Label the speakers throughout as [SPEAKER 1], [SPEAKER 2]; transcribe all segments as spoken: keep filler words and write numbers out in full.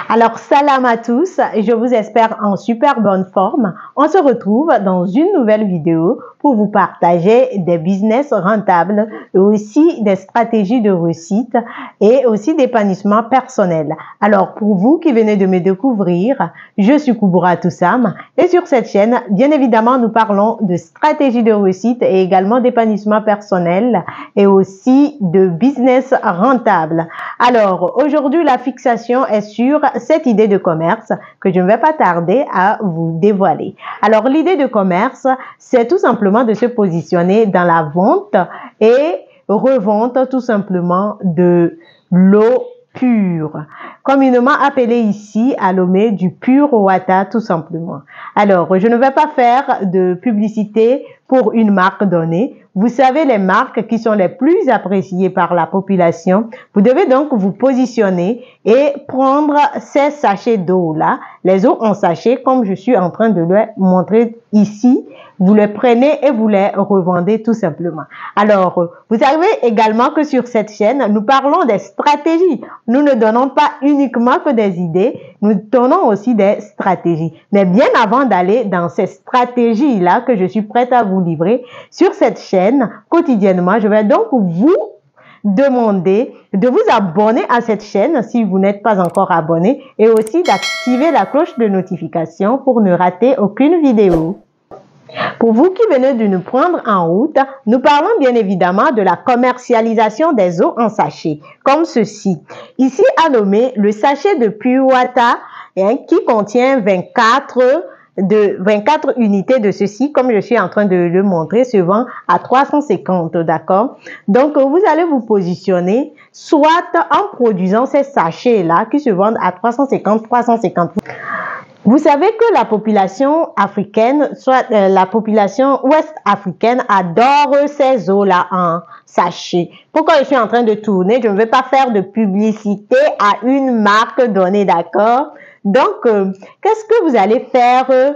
[SPEAKER 1] Alors, salam à tous, je vous espère en super bonne forme. On se retrouve dans une nouvelle vidéo pour vous partager des business rentables et aussi des stratégies de réussite et aussi d'épanouissement personnel. Alors, pour vous qui venez de me découvrir, je suis Kubura Toussam et sur cette chaîne, bien évidemment, nous parlons de stratégies de réussite et également d'épanouissement personnel et aussi de business rentable. Alors, aujourd'hui, la fixation est sur cette idée de commerce que je ne vais pas tarder à vous dévoiler. Alors, l'idée de commerce, c'est tout simplement de se positionner dans la vente et revente tout simplement de l'eau pure, communément appelé ici à Lomé du pur water tout simplement. Alors, je ne vais pas faire de publicité pour une marque donnée. Vous savez les marques qui sont les plus appréciées par la population. Vous devez donc vous positionner et prendre ces sachets d'eau là, les eaux en sachet comme je suis en train de le montrer ici. Vous les prenez et vous les revendez tout simplement. Alors, vous savez également que sur cette chaîne, nous parlons des stratégies. Nous ne donnons pas uniquement que des idées, nous donnons aussi des stratégies. Mais bien avant d'aller dans ces stratégies-là que je suis prête à vous livrer sur cette chaîne quotidiennement, je vais donc vous demander de vous abonner à cette chaîne si vous n'êtes pas encore abonné et aussi d'activer la cloche de notification pour ne rater aucune vidéo. Pour vous qui venez de nous prendre en route, nous parlons bien évidemment de la commercialisation des eaux en sachet, comme ceci. Ici à Lomé, le sachet de Pure Water hein, qui contient vingt-quatre, de, vingt-quatre unités de ceci, comme je suis en train de le montrer, se vend à trois cent cinquante, d'accord? Donc, vous allez vous positionner soit en produisant ces sachets-là qui se vendent à trois cent cinquante, trois cent cinquante. Vous savez que la population africaine, soit euh, la population ouest africaine adore ces eaux-là en sachet. Pourquoi je suis en train de tourner? Je ne vais pas faire de publicité à une marque donnée, d'accord? Donc, euh, qu'est-ce que vous allez faire euh,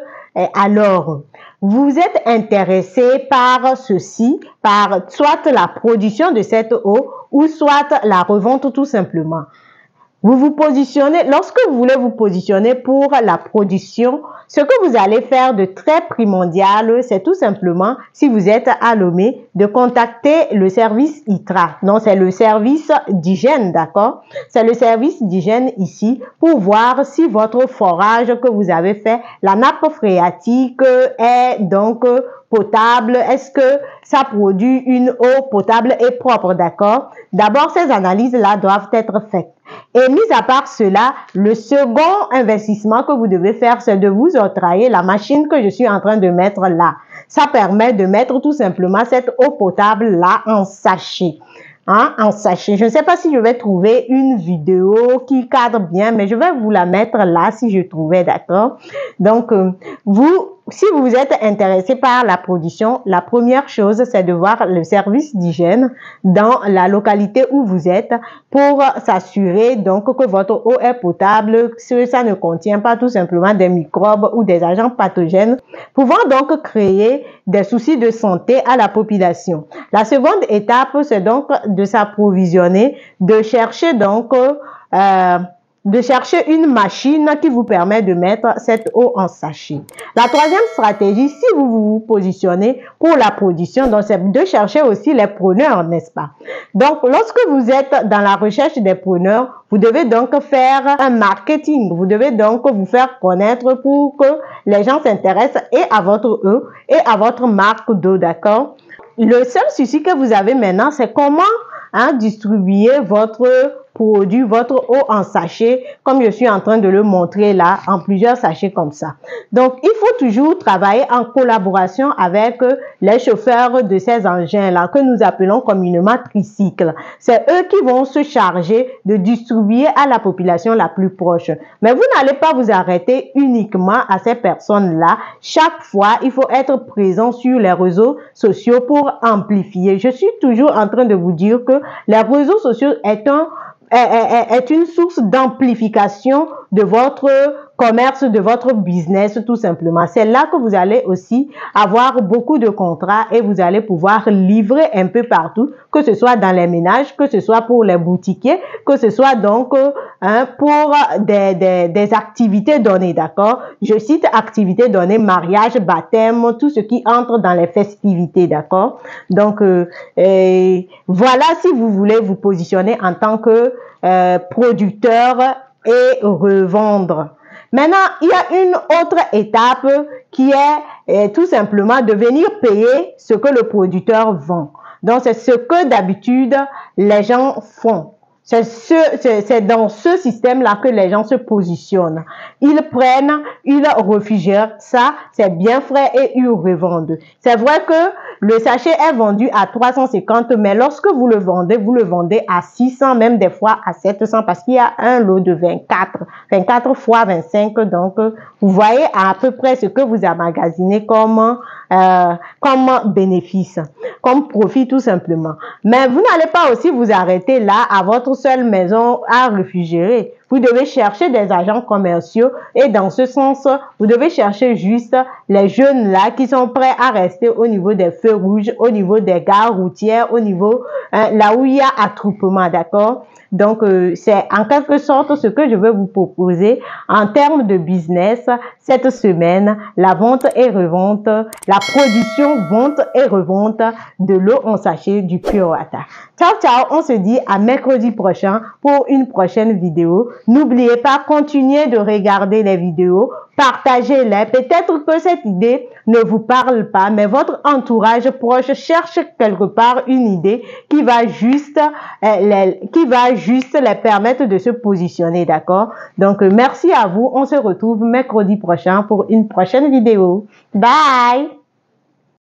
[SPEAKER 1] alors? Vous êtes intéressé par ceci, par soit la production de cette eau ou soit la revente tout simplement. Vous vous positionnez, lorsque vous voulez vous positionner pour la production, ce que vous allez faire de très primordial, c'est tout simplement, si vous êtes à Lomé, de contacter le service I T R A. Non, c'est le service d'hygiène, d'accord? C'est le service d'hygiène ici pour voir si votre forage que vous avez fait, la nappe phréatique est donc potable. Est-ce que ça produit une eau potable et propre, d'accord? D'abord, ces analyses-là doivent être faites. Et mis à part cela, le second investissement que vous devez faire, c'est de vous octroyer la machine que je suis en train de mettre là. Ça permet de mettre tout simplement cette eau potable là en sachet. Hein, en sachet. Je ne sais pas si je vais trouver une vidéo qui cadre bien, mais je vais vous la mettre là si je trouvais, d'accord? Donc, euh, vous, si vous êtes intéressé par la production, la première chose, c'est de voir le service d'hygiène dans la localité où vous êtes pour s'assurer donc que votre eau est potable, que ça ne contient pas tout simplement des microbes ou des agents pathogènes, pouvant donc créer des soucis de santé à la population. La seconde étape, c'est donc de s'approvisionner, de chercher donc euh, de chercher une machine qui vous permet de mettre cette eau en sachet. La troisième stratégie, si vous vous positionnez pour la production, donc c'est de chercher aussi les preneurs, n'est-ce pas? Donc, lorsque vous êtes dans la recherche des preneurs, vous devez donc faire un marketing. Vous devez donc vous faire connaître pour que les gens s'intéressent et à votre eau et à votre marque d'eau, d'accord? Le seul souci que vous avez maintenant, c'est comment hein, distribuer votre produit, votre eau en sachet, comme je suis en train de le montrer là, en plusieurs sachets comme ça. Donc, il faut toujours travailler en collaboration avec les chauffeurs de ces engins-là, que nous appelons communément tricycles. C'est eux qui vont se charger de distribuer à la population la plus proche. Mais vous n'allez pas vous arrêter uniquement à ces personnes-là. Chaque fois, il faut être présent sur les réseaux sociaux pour amplifier. Je suis toujours en train de vous dire que les réseaux sociaux est un est une source d'amplification de votre commerce, de votre business tout simplement. C'est là que vous allez aussi avoir beaucoup de contrats et vous allez pouvoir livrer un peu partout, que ce soit dans les ménages, que ce soit pour les boutiquiers, que ce soit donc euh, hein, pour des, des, des activités données, d'accord? Je cite activités données, mariage, baptême, tout ce qui entre dans les festivités, d'accord? Donc, euh, et voilà si vous voulez vous positionner en tant que euh, producteur et revendre. Maintenant, il y a une autre étape qui est euh, tout simplement de venir payer ce que le producteur vend. Donc, c'est ce que d'habitude les gens font. C'est ce, c'est dans ce système-là que les gens se positionnent. Ils prennent, ils réfrigèrent ça, c'est bien frais et ils revendent. C'est vrai que le sachet est vendu à trois cent cinquante, mais lorsque vous le vendez, vous le vendez à six cents, même des fois à sept cents, parce qu'il y a un lot de vingt-quatre, vingt-quatre fois vingt-cinq. Donc, vous voyez à peu près ce que vous amagasinez comme, euh, comme bénéfice, comme profit tout simplement. Mais vous n'allez pas aussi vous arrêter là à votre seule maison à réfrigérer. Vous devez chercher des agents commerciaux et dans ce sens, vous devez chercher juste les jeunes là qui sont prêts à rester au niveau des feux rouges, au niveau des gares routières, au niveau hein, là où il y a attroupement, d'accord? Donc, euh, c'est en quelque sorte ce que je veux vous proposer en termes de business cette semaine, la vente et revente, la production, vente et revente de l'eau en sachet du Pure Water. Ciao, ciao, on se dit à mercredi prochain pour une prochaine vidéo. N'oubliez pas, continuez de regarder les vidéos, partagez-les. Peut-être que cette idée ne vous parle pas, mais votre entourage proche cherche quelque part une idée qui va juste, euh, les, qui va juste les permettre de se positionner, d'accord? Donc, euh, merci à vous. On se retrouve mercredi prochain pour une prochaine vidéo. Bye!